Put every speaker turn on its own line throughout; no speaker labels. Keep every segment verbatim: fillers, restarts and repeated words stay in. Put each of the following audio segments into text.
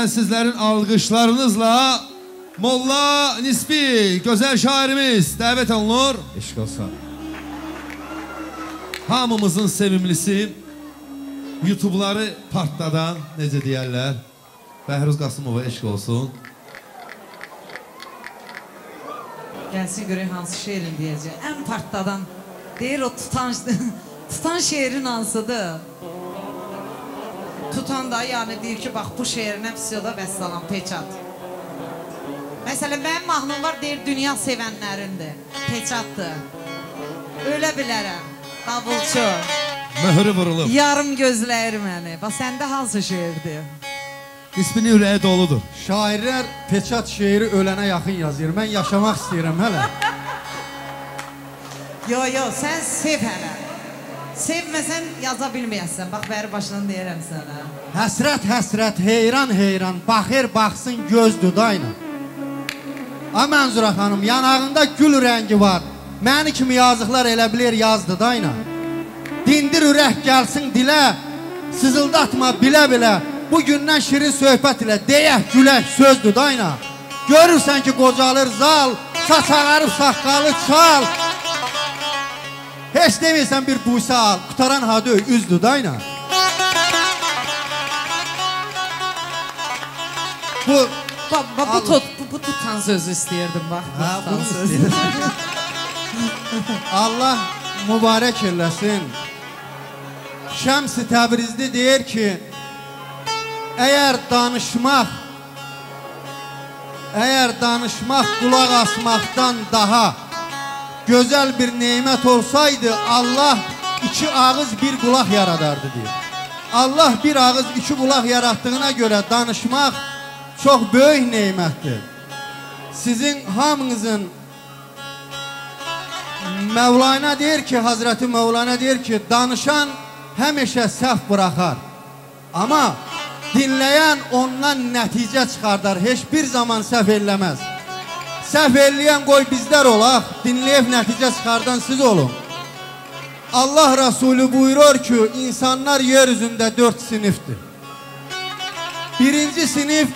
Hemen sizlerin alkışlarınızla Molla Nisbi, güzel şairimiz davet olunur.
Eşk olsun.
Hamımızın sevimlisi, YouTube'ları partladan, necə deyərlər, Bəhruz Qasımova eşq olsun.
Gəlsin görək hansı şeirin deyəcək. Ən partladan deyir o tutan, tutan şeirin hansıdır. Tutan da yani deyir ki, bax bu şeirin hepsi da vəssalam, peçat. Məsələn, mənim mahnım var, deyir dünya sevənlərindir, peçatdır. Ölə bilərəm, davulçu.
Möhrü vurulub.
Yarım gözləyir məni. Bax, səndə hansı şeirdir?
İsmini ürəyi doludur.
Şairlər peçat şeiri ölənə yaxın yazır. Mən yaşamaq istəyirəm hələ.
Yo, yo, sən sev hələ. Sevməsən yaza bilməyəsən. Bax, bəri başından deyirəm sənə.
Həsrət, həsrət, heyran, heyran, baxır, baxsın göz dudayla. A Mənzura xanım, yanağında gül rəngi var. Məni kimi yazıqlar elə bilir yazdı dayla. Dindir ürək gəlsin dilə, sızıldatma bilə-bilə. Bugündən şirin söhbət ilə deyək, gülək, sözdür dayna. Görürsən ki, qocalır zal, saç ağarıb saqqalı çal. Heç deməysən bir buysa al, qutaran hadı üzdür dayna. Bu,
Ba, ba, bu, tut, bu, bu tutan sözü istəyirdim, bax.
Hə, bunu istəyirdim. Allah mübarək eləsin. Şəms-i Təbrizli deyir ki, əgər danışmaq, əgər danışmaq qulaq asmaqdan daha gözəl bir neymət olsaydı, Allah iki ağız bir qulaq yaradardı deyir. Allah bir ağız iki qulaq yaratdığına görə danışmaq çox böyük neymətdir. Sizin hamınızın Mevlana deyir ki, Hazreti Mevlana deyir ki, danışan həmişə səhv buraxar. Amma dinləyən ondan nəticə çıxardar, heç bir zaman səhv eləməz. Səhv eləyən qoy bizlər olaq, dinləyib nəticə çıxardan siz olun. Allah Resulü buyurur ki, insanlar yeryüzündə dörd sinifdir. Birinci sinif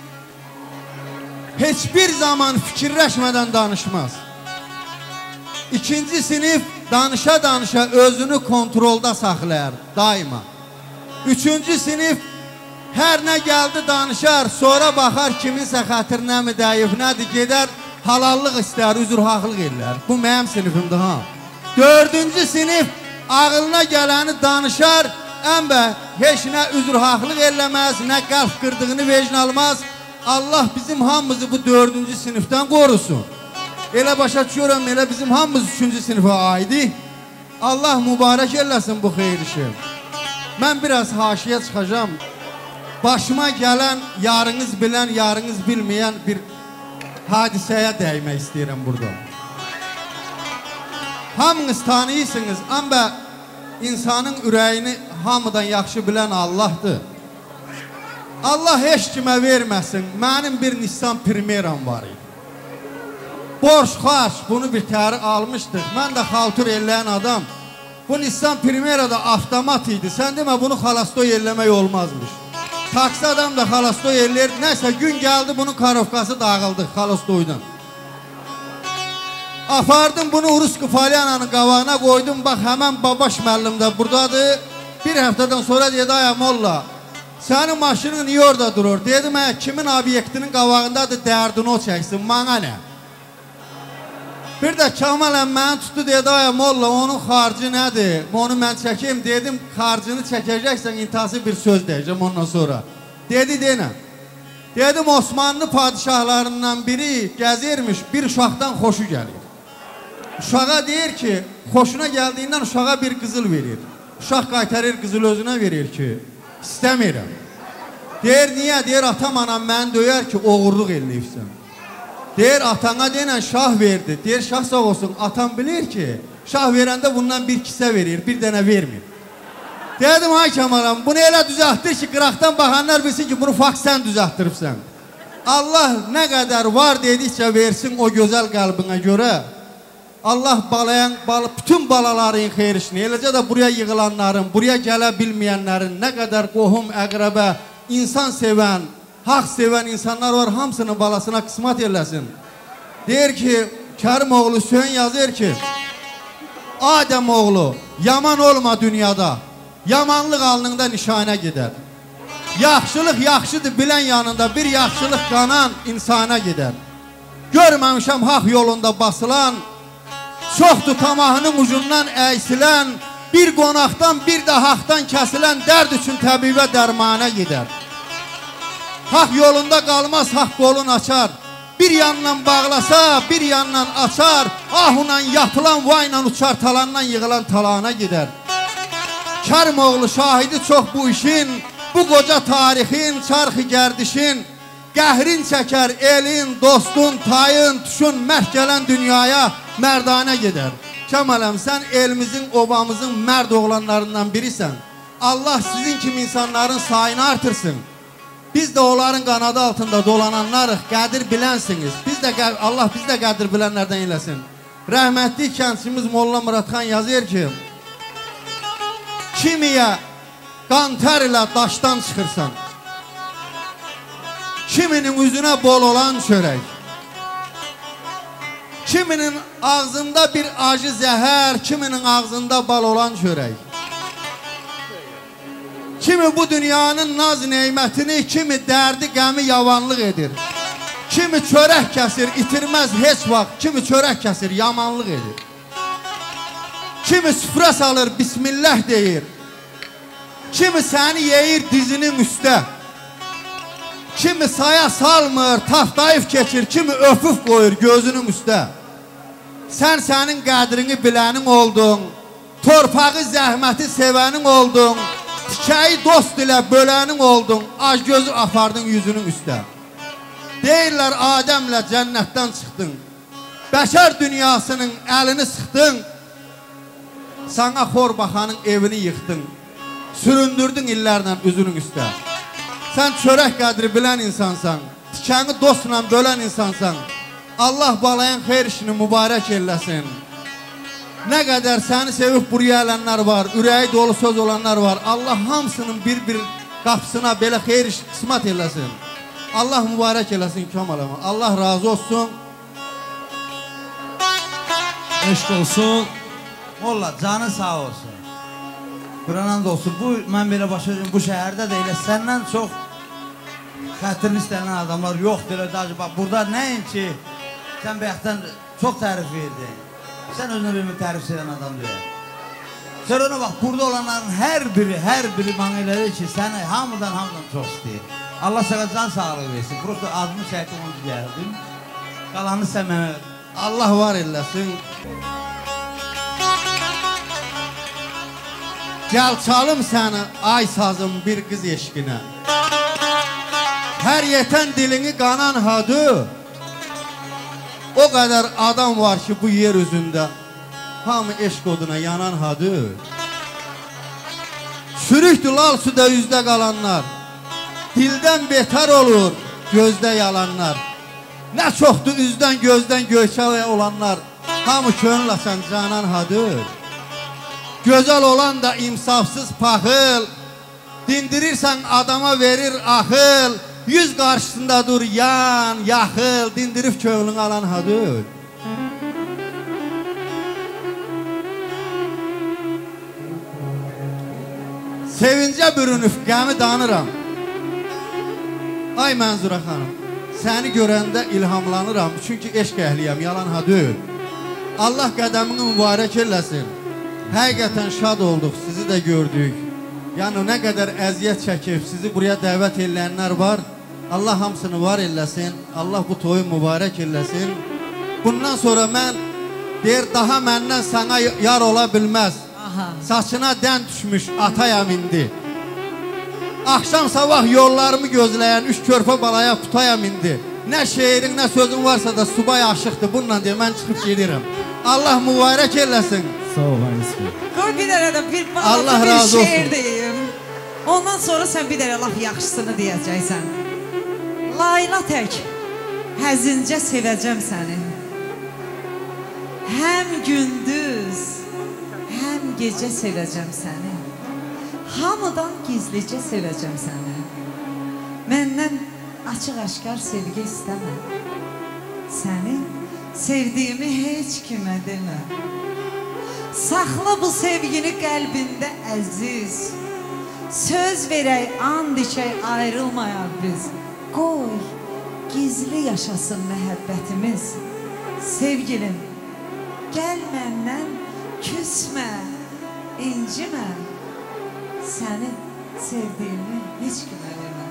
heç bir zaman fikirləşmədən danışmaz. İkinci sinif danışa-danışa özünü kontrolda saxlayar, daima. Üçüncü sinif hər nə gəldi danışar, sonra baxar kiminsə xətir nəmi dəyif, nədir, gedər, halallıq istər, üzr haqlıq ellər. Bu mənim sinifimdir, ha. Dördüncü sinif ağılına gələni danışar, əmbə heç nə üzr haqlıq eləməz, nə qəlb qırdığını vecin almaz. Allah bizim hamımızı bu dördüncü sinifdən qorusun. Elə başa düşürəm, elə bizim hamımız üçüncü sinifə aidi. Allah mübarək eləsin bu xeyir işi. Mən biraz haşiyə çıxacağım. Başıma gələn, yarınız bilən, yarınız bilməyən bir hadisəyə dəymək istəyirəm burada. Hamınız tanıyırsınız, amma insanın ürəyini hamıdan yaxşı bilən Allahdır. Allah heç kimə verməsin, mənim bir Nissan Primeram var idi. Borç xaç, bunu bir təri almışdıq. Mən də xaltur eləyən adam. Bu Nissan Primera'da avtomat idi. Sən demə bunu xalastoy eləmək olmazmış. Taksi adam da xalastoy eləyir. Nəsə gün gəldi bunun karovkası dağıldı xalastoydan. Apardım bunu Uruski Falyananın qavağına qoydum. Bax həmən babaş müəllim də buradadır. Bir həftədən sonra dedi, ay molla, sənin maşının niyə orada durur? Dedim, hə, kimin obyektinin qavağındadır, dərdini o çəksin, mana nə? Bir də Kamal əmməni tutdu, dedi, ay molla, onun xarcı nədir? Onu mən çəkeyim, dedim, xarcını çəkəcəksən, intihası bir söz deyəcəm ondan sonra. Dedi, deyinə. Dedim, Osmanlı padişahlarından biri gəzirmiş, bir uşaqdan xoşu gəlir. Uşağa deyir ki, xoşuna gəldiyindən uşağa bir qızıl verir. Uşaq qaytarır, qızıl özünə verir ki, istəmirəm. Deyir, niyə? Deyir, atam anam məni döyər ki, oğurluq eləyibsən. Deyir, atana deyən şah verdi. Deyir, şah sağ olsun, atam bilir ki, şah verəndə bundan bir kisə verir, bir dənə vermir. Dedim, ay Kamalam, bunu elə düzəltdir ki, qıraqdan baxanlar bilsin ki, bunu fakt sən düzəltdiribsən. Allah nə qədər var dedikcə versin o gözəl qəlbinə görə. Allah balayan, bal, bütün balaların xeyir işini, eləcə də buraya yığılanların, buraya gələ bilməyənlərin, nə qədər qohum, əqrəbə, insan sevən, haq sevən insanlar var, hamısının balasına qismat eləsin. Deyir ki, Kərim oğlu Hüseyin yazır ki, Adəm oğlu, yaman olma dünyada, yamanlıq alnında nişanə gedər. Yaxşılıq yaxşıdır bilən yanında, bir yaxşılıq qanan insana gedər. Görməmişəm haq yolunda basılan, çoxdur tamahının ucundan əysilən, bir qonaqdan, bir də haqdan kəsilən dərd üçün təbibə dərmana gedər. Haq yolunda qalmaz, haq qolun açar. Bir yandan bağlasa, bir yandan açar. Ahunla yapılan, vayla uçar, talandan yığılan talana gedər. Kərim oğlu şahidi çox bu işin, bu qoca tarixin, çarxı gərdişin, qəhrin çəkər elin, dostun, tayın, tuşun, mərd gələn dünyaya mərdanə gedər. Kəmaləm, sən elimizin, obamızın mərd oğlanlarından birisən. Allah sizin kimi insanların sayını artırsın. Biz de onların qanadı altında dolananlarıq, qədir bilənsiniz. Biz də, Allah biz də qədir bilənlərdən eləsin. Rəhmətli kəndçimiz Molla Muradxan yazır ki, kimiyə qantər ilə daşdan çıxırsan, kiminin üzünə bol olan çörək, kiminin ağzında bir acı zəhər, kiminin ağzında bal olan çörək, kimi bu dünyanın naz neymətini, kimi dərdi, qəmi yavanlıq edir. Kimi çörək kəsir, itirməz heç vaxt, kimi çörək kəsir, yamanlıq edir. Kimi süfrə salır, bismillah deyir. Kimi səni yeyir dizinin üstə. Kimi saya salmır, taftayıb keçir, kimi öpüf qoyur gözünün üstə. Sən sənin qədrini bilənin oldun, torpağı zəhməti sevənin oldun, tikəyi dost ilə bölənin oldun, ac gözü apardın yüzünün üstə. Deyirlər Adəmlə cənnətdən çıxdın, bəşər dünyasının əlini sıxdın, sana xor baxanın evini yıxdın, süründürdün illərlə üzünün üstə. Sən çörək qədri bilən insansan, tikəni dostla bölən insansan, Allah balayan xeyr işini mübarək eləsin. Nə qədər səni sevib buraya gələnlər var, ürəyi dolu söz olanlar var. Allah hamısının bir-bir qapısına belə xeyir iş qismat eləsin. Allah mübarək eləsin Kəmaləmə. Allah razı olsun.
Eşq olsun.
Molla, canın sağ olsun. Quranan da olsun. Bu, mən belə başlayacağım, bu şəhərdə də elə səndən çox xətrini istənən adamlar yoxdur. Bax, burada nəyin ki, sən bəyəkdən çox tərif verdin. Sən özünə bir tərif edən adam deyil. Sonra ona bax, burada olanların hər biri, hər biri bana elədir ki, səni hamıdan, hamıdan çox istəyir. Allah sənə can sağlığı versin. Prosto adını çəkdim, onu gəldim. Qalanı sən mənə ver.
Allah var eləsin. Gəl çalım səni, ay sazım bir qız eşqinə. Hər yetən dilini qanan hadı. O qədər adam var ki bu yer üzündə, hamı eşq oduna yanan hadı. Sürüktü lal suda üzdə qalanlar, dildən betər olur gözdə yalanlar. Nə çoxdur üzdən gözdən göçələ olanlar, hamı könül açan canan hadı. Gözəl olan da imsafsız paxıl, dindirirsən adama verir axıl. Yüz qarşısında dur yan, yaxıl, dindirib könlünü alan hadır. Sevincə bürünüb qəmi danıram. Ay Mənzura xanım, səni görəndə ilhamlanıram, çünki eşq əhliyəm, yalan hadır. Allah qədəmini mübarək eləsin. Həqiqətən şad olduq, sizi də gördük. Yəni nə qədər əziyyət çəkib, sizi buraya dəvət eləyənlər var. Allah hamısını var eləsin. Allah bu toyu mübarək eləsin. Bundan sonra mən deyir, daha məndən sana yar ola bilməz.
Aha.
Saçına dən düşmüş atayam indi. Axşam sabah yollarımı gözləyən üç körpə balaya tutayam indi. Nə şeirin, nə sözün varsa da subay aşıqdır. Bununla deyə mən çıxıb gedirəm. Allah mübarək eləsin.
Sağ ol, Hanisbi.
Qoy bir dənə də bir,
Allah
bir
razı olsun.
şeir deyim. Ondan sonra sən bir dənə laf yaxşısını deyəcəksən. Layla tək, həzincə sevəcəm səni. Həm gündüz, həm gecə sevəcəm səni. Hamıdan gizlicə sevəcəm səni. Məndən açıq aşkar sevgi istəmə. Səni sevdiyimi heç kimə demə. Saxla bu sevgini qəlbində əziz. Söz verək, and içək, ayrılmayaq biz. Qoy, gizli yaşasın məhəbbətimiz. Sevgilim, gəl məndən küsmə, incimə. Səni sevdiyimi heç kimə demə.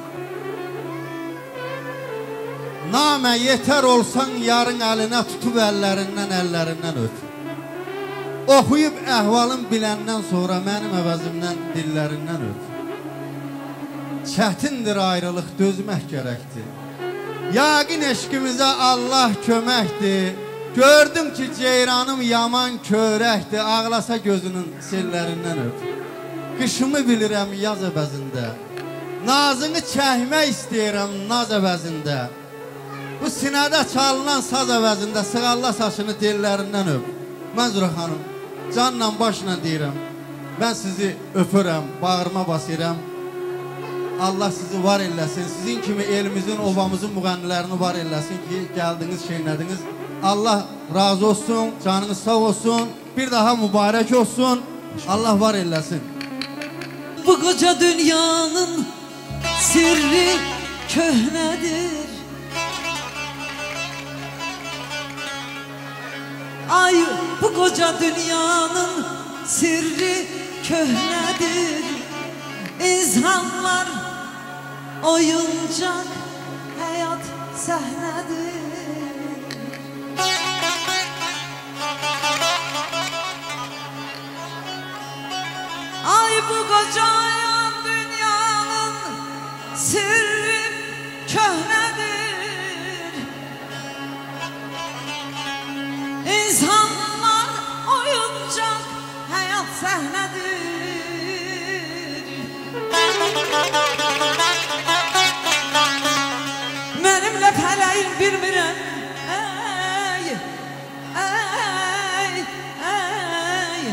Namə yetər olsan yarın əlinə tutub əllərindən, əllərindən öp. Oxuyub əhvalın biləndən sonra mənim əvəzimdən dillərindən öp. Çətindir ayrılıq, dözmək gərəkdir. Yaqin eşqimizə Allah köməkdir. Gördüm ki ceyranım yaman körəkdir. Ağlasa gözünün sellərindən öp. Qışımı bilirəm yaz əvəzində. Nazını çəkmək istəyirəm naz əvəzində. Bu sinədə çalınan saz əvəzində sığalla saçını dillərindən öp. Mənzura xanım, canla başla deyirəm, mən sizi öpürəm, bağırma basıram. Allah sizi var eləsin, sizin kimi elimizin, ovamızın müğənnilərini var eləsin ki, gəldiniz, şeylədiniz. Allah razı olsun, canınız sağ olsun, bir daha mübarək olsun, Allah var eləsin.
Bu qoca dünyanın sirri köhnədir. Ay, bu qoca dünyanın sirri köhnədir. İnsanlar oyuncaq, həyat səhnədir. Ay, bu qoca dünyanın sirri köhnədir. İnsanlar oyuncaq, həyat səhnədir. Mənimlə fələyin bilmirəm. Ey, ey, ey,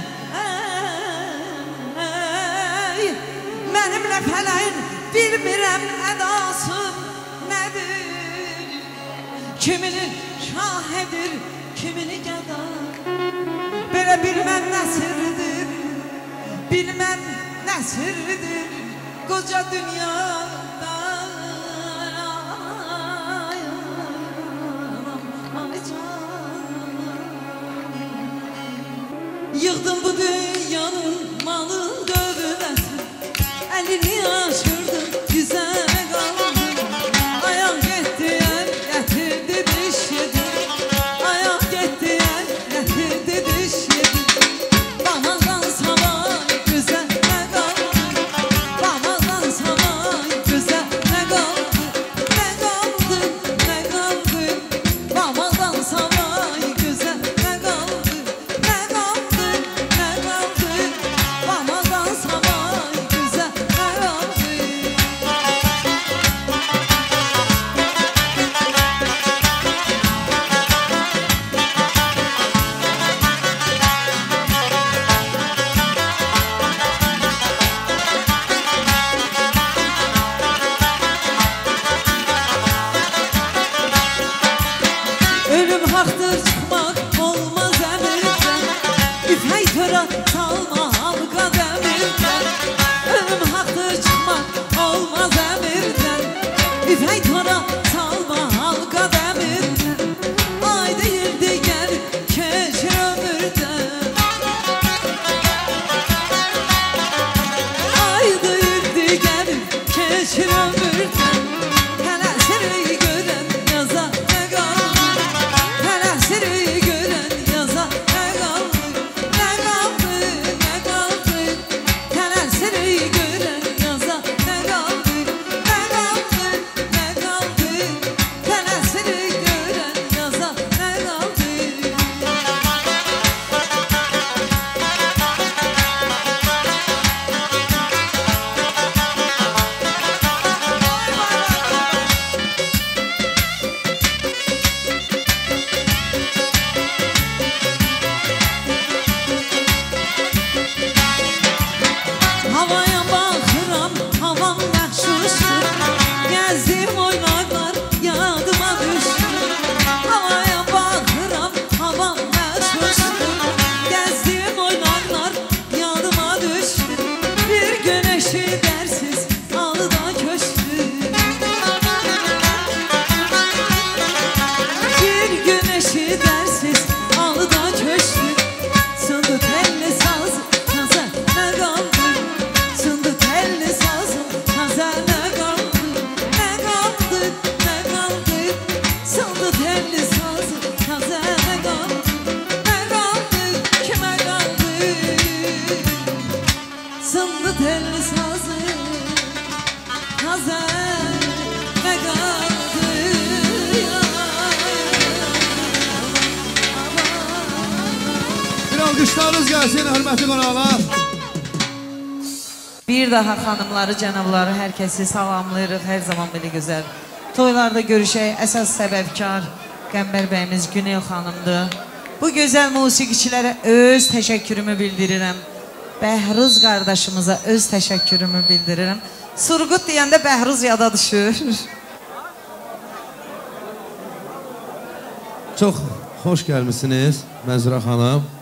ey. Mənimlə fələyin bilmirəm ədası nədir. Kimini şahidir, kimini gəda. Belə bilməm nə sirridir, bilməm nə sirridir qoca dünyada. Yığdım bu dünyanın malın dövləsi, əlini aşırdım, güzel qaldım. Ayaq getdi, əl gətirdi, diş yedi. Ayaq getdi, əl gətirdi, diş yedi. Ramazan sabah güzel nə qaldı, Ramazan sabah güzel nə qaldı, nə qaldı, nə qaldı. Ramazan sabah güzel nə qaldı, nə qaldı, nə qaldı. Ramazan sabah güzel nə qaldı. eşidərsiz alda köşdü. Sındı telli sazım taza nə qaldı. Sındı telli sazım taza nə qaldı. Nə qaldı, nə qaldı. Sındı telli sazım taza nə qaldı. Nə qaldı, kimə qaldı. Sındı telli sazım taza nə qaldı.
Bir alqışlarınız gəlsin, hörmətli qonaqlar.
Bir daha xanımları, cənabları, hər kəsi salamlayırıq. Hər zaman belə gözəl toylarda görüşək. Əsas səbəbkar Qəmbər bəyimiz Günel xanımdır. Bu gözəl musiqiçilərə öz təşəkkürümü bildirirəm. Bəhruz qardaşımıza öz təşəkkürümü bildirirəm. Surqut deyəndə Bəhruz yada düşür.
Çox xoş gəlmişsiniz Mənzurə xanım.